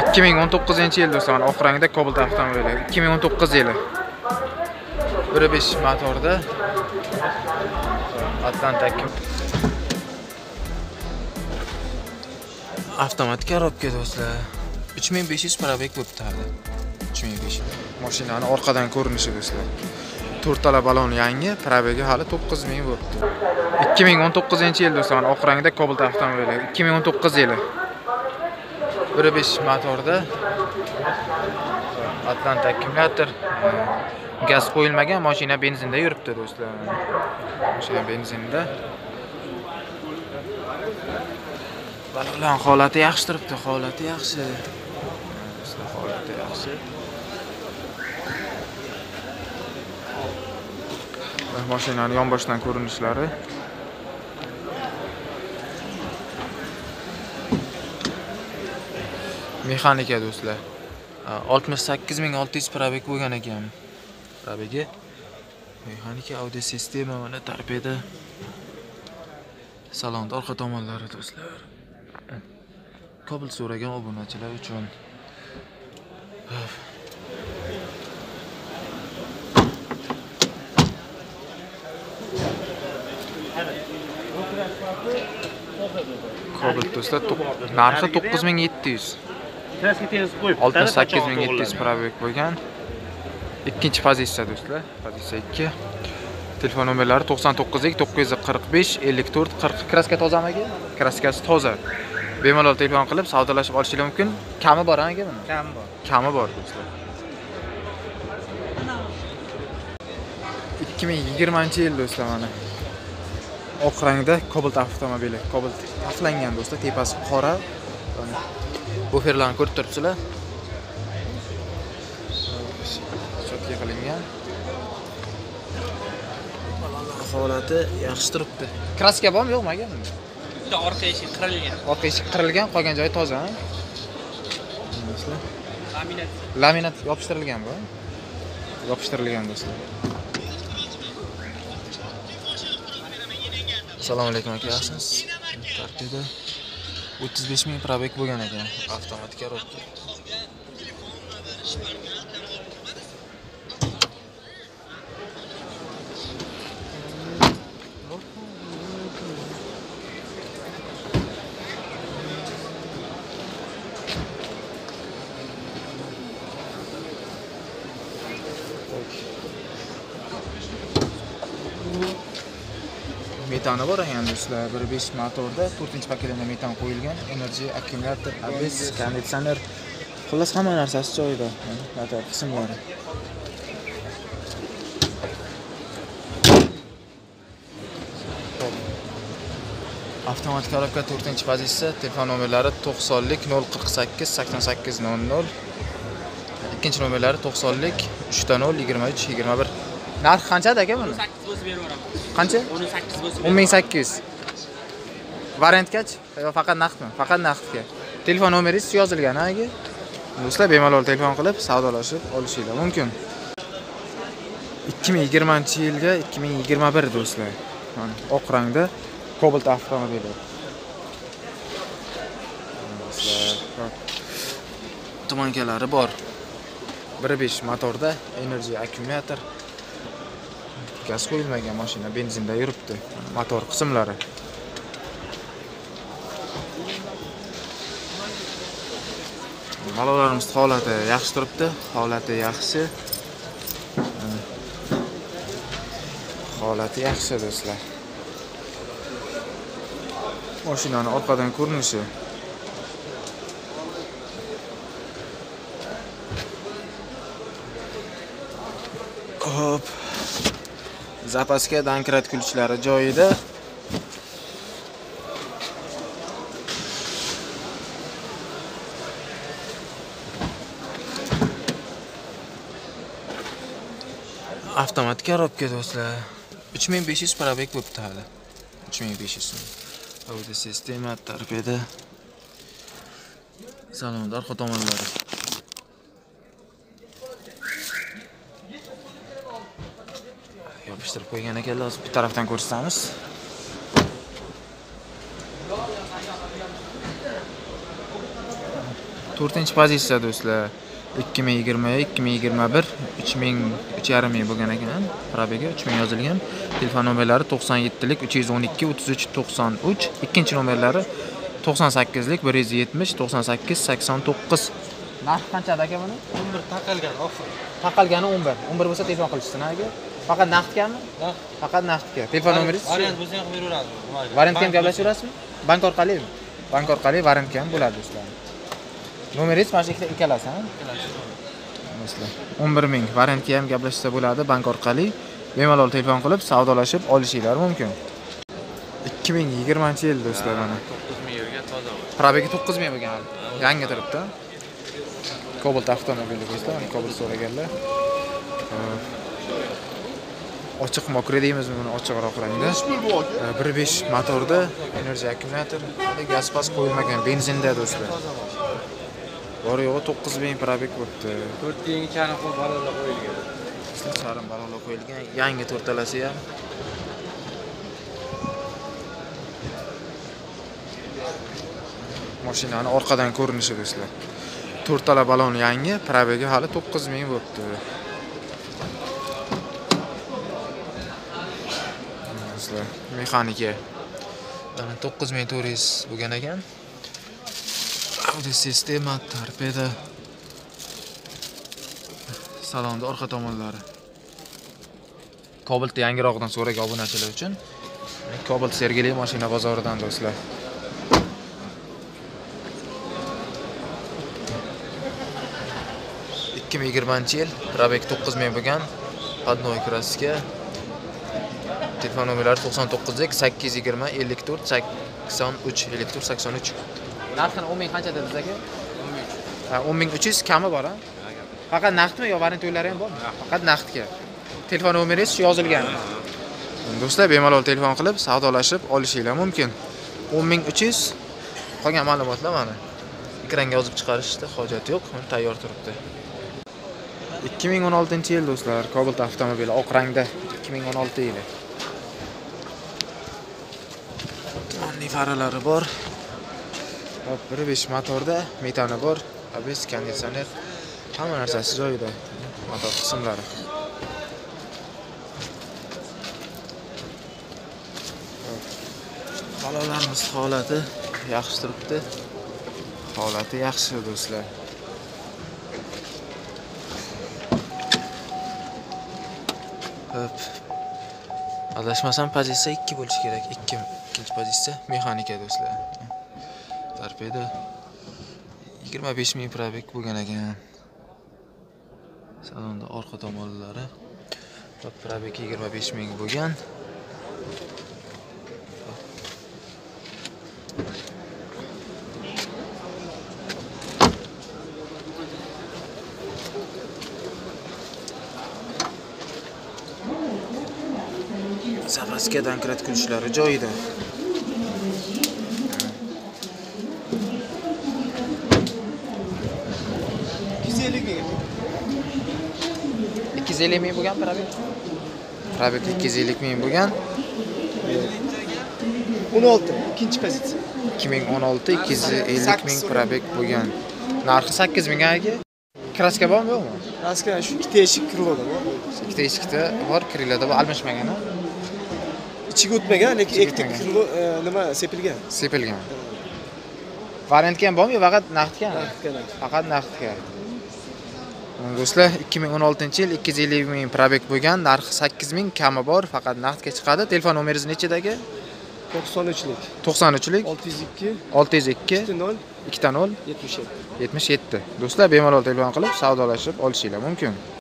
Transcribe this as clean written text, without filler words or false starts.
2019-yil do'stlar, oq rangda Cobalt avtomobili. 2019 yili. 1.5 motorda Atlantic avtomatik korobka do'stlar. 3500 probeg bo'pti hali. 3500. Mashinani orqadan ko'rinishi do'stlar. 4 tala balon yangi, probegi hali 9000 bo'pti. 2019-yil do'stlar, oq rangda Cobalt avtomobili. 2019 yili. 1.5 motorda Atlantic akkumulyator. Gaz qo'yilmagan, mashina benzinda yuribdi do'stlar. Mashina benzinda. Balon holati yaxshi turibdi, holati yaxshi. Holati yaxshi. Mashinaning yonboshdan ko'rinishlari. Mexanika do'stlar. 68600 probeg bo'lgan ekan. Probegi. Mexanika audio sistema mana torpeda. Salonda orqa tomonlari do'stlar. Cobalt so'ragan obunachilar uchun. Cobalt do'stlar, narxi 9700. 68700 probeg bo'lgan. Ikkinchi pozitsiya do'stlar, pozitsiya 2. Telefon nomerlari 99 945 54 40. Kraska tozami aka? Kraskasi toza. Bemalol telefon qilib savdolashib olishingiz mumkin. Kami bor aka buni? Kami bor. Kami bor do'stlar. 2020-yil do'stlar mana. Oq rangda Cobalt avtomobili. Cobalt taflangan do'stlar, tepasi qora. Buferlarni ko'rib turibsizlar. Chotga qilingan. Holati yaxshi turibdi. Kraska bormi, yo'qmi aka? Bitta orqa eshik qirilgan. Orqa eshik qirilgan, qolgan joyi toza. Do'stlar. Laminat yopishtirilgan bu. Yopishtirilgan do'stlar. Assalomu alaykum aka, yaxshimisiz? Tartibda 35000 probeg bo'lgan ekan. Avtomatik korobka. Metani bor ekan do'stlar, 1.5 motorda 4-paketda metan qo'yilgan, enerji akkumulyator, ABS, konditsioner, xullas hamma narsasi joyida. Motor qismlari. Avtomatik korobka 4-pozitsiya, telefon nomerlari 90lik 048 88 00. Ikkinchi nomerlari 90lik 3 0 23 21. Narx qanchada aka buni? 8 bo'lsa berib yuboraman. Qancha? 18 bo'lsa. 10800. Variantgachi? Yo faqat naqdmi? Faqat naqdga. Telefon nomeringiz yozilgan aka. Do'stlar bemalol telefon qilib savdolashib olishingiz mumkin. 2020-yilga 2021 do'stlar. Mana oq rangda Cobalt avtomobili. Do'stlar, tumankalari bor. 1.5 motorda enerji akkumulyator. Gaz qo'yilmagan mashina, benzinda yuribdi. Motor qismlari. Balonlarimiz holati yaxshi turibdi, holati yaxshi. Holati yaxshi do'stlar. Mashinaning orqadan ko'rinishi. Hop. Zapaska dankiratgichlari joyida. Avtomatik korobka do'stlar. 3500 probeg bo'pti hali. 3500. Audio sistema, torpeda. Salonda orqa tomonlari. Yopishtirib qo'ygan ekanlar, bir tarafdan ko'rsatamiz. 4-chi pozitsiya do'stlar. 2020, 2021, 3.500 ming bo'lgan ekan. Probegi 3000 yozilgan. Telefon nomerlari 97lik 312 33 93, ikkinchi nomerlari 98lik 170 98 89. Narx qanchada aka buni? 11 taqalgan oxir. Taqalgani 11. 11 bo'lsa telefon qilishsin aka. Faqat naqdgami? Faqat naqdga. Telefon nomeringiz? Variant bo'lsa ham beraveradi. Variantga ham gaplashaverasizmi? Bank orqalimi? Bank orqali variantga ham bo'ladi do'stlar. Nomeringiz mana shu ikkalasi, ha? Do'stlar, 11 ming variantga ham gaplashsa bo'ladi bank orqali. Bemalol telefon qilib savdolashib olishinglar mumkin. 2020-yil do'stlar mana. 9000 yerga toza. Probegi 9000 bo'lgan hali. Yangi turibdi. Cobalt avtomobili do'stlar, mana Cobalt so'raganlar. Ochiq mokre deymizmi buni, ochiqroq rangda. 1.5 motorda, energy akkumulyator, gaz pas qo'yilmagan, benzinda do'stlar. Bor yo'g'i 9000 probeg bo'pti. 4000 charm balolar qo'yilgan. Charm balolar qo'yilgan, yangi to'rtalasi ham. Mashinani orqadan ko'rinishi do'stlar. To'rtala balon yangi, probegi hali 9000 bo'pti. Do'stlar, mexanika. Mana 9400 bo'lgan ekan. Audio sistema, torpeda. Salonda orqa tomonlari. Cobalt yangiroqdan so'ragan obunachilar uchun. Cobalt Sergeli mashina bozoridan do'stlar. Ikki ming 2020-yil, probeg 9000 bo'lgan. Podnoy kraska. Telefon nomerlari 99 820 54 83 54 83. Narxini 10 ming qancha dedingiz aka? 10000. Ha, 10300 kami bor, ha? Faqat naqdmi yo variant to'ylari ham bormi? Faqat naqdga. Telefon nomeringiz yozilgan. Do'stlar, bemalol telefon qilib savdolashib olishinglar mumkin. 10300. Qolgan ma'lumotlar mana. Ekranga yozib chiqarishda hojat yo'q, tayyor turibdi. 2016-yil do'stlar, Cobalt avtomobili oq rangda, 2016-yili. Tumanli faralari bor. 1.5 motorda, metani bor, ABS, konditsioner, hamma narsasi joyida. Motor qismlari. Balonlarimiz holati yaxshi turibdi. Holati yaxshi do'stlar. Adashmasam pozitsiya 2 bo'lishi kerak. Ikkinchi pozitsiya mexanika do'stlar. Torpeda 25000 probeg bo'lgan ekan. Salonda orqa tomonlari. Probeg 25000 bo'lgan. Zapaska dankrat kulishlari joyida. $250 ming bo'lgan probeg. Probeg 250 ming bo'lgan. 16 ikinchi pozitsiya. 2016 250 ming probeg bo'lgan. Narxi 8000 aka. Kraska bormi yo'qmi? Kraska shu ikkita eshik kiruvda bor. Ikkita eshikda bor, kirlarda bu almashmagan, ha? Ichiga o'tmagan, lekin ikkita kiruv nima sepilgan. Sepilgan. Variantga ham bormi, faqat naqdga? Naqdga. Faqat naqdga. Do'stlar, 2016-yil 250 ming probeg bo'lgan, narxi 8000 kami bor, faqat naqdga chiqadi. Telefon nomeringiz nechidagi? 93lik. 93lik 602 602 0 20 77. 77. Do'stlar, bemalol telefon qilib savdolashib olishinglar mumkin.